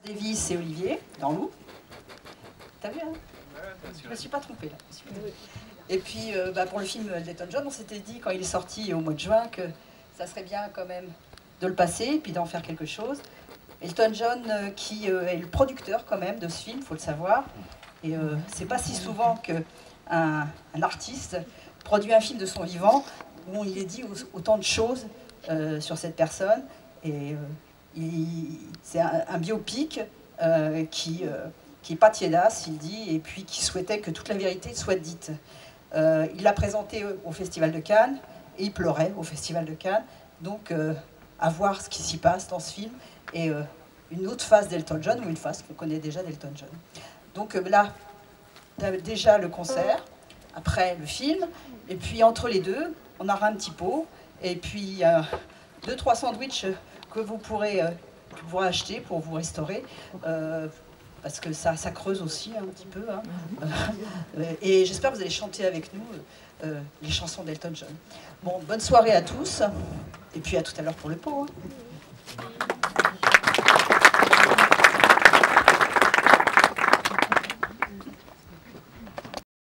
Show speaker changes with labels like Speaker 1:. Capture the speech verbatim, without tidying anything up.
Speaker 1: Davis et Olivier, dans Loup. T'as vu, hein? Je ne me suis pas trompée, là. Et puis, euh, bah, pour le film d'Elton John, on s'était dit, quand il est sorti au mois de juin, que ça serait bien quand même de le passer, et puis d'en faire quelque chose. Elton John, euh, qui euh, est le producteur quand même de ce film, il faut le savoir. Et euh, c'est pas si souvent qu'un un artiste produit un film de son vivant, où il est dit autant de choses euh, sur cette personne. Et euh, c'est un, un biopic euh, qui... Euh, qui n'est pas tiédasse, il dit, et puis qui souhaitait que toute la vérité soit dite. Euh, il l'a présenté au Festival de Cannes, et il pleurait au Festival de Cannes, donc euh, à voir ce qui s'y passe dans ce film, et euh, une autre phase d'Elton John, ou une phase qu'on connaît déjà d'Elton John. Donc euh, là, déjà le concert, après le film, et puis entre les deux, on aura un petit pot, et puis euh, deux, trois sandwichs que vous pourrez, euh, que vous pourrez acheter pour vous restaurer, euh, parce que ça, ça creuse aussi un petit peu. Hein. Euh, et j'espère que vous allez chanter avec nous euh, les chansons d'Elton John. Bon, bonne soirée à tous, et puis à tout à l'heure pour le pot. Hein.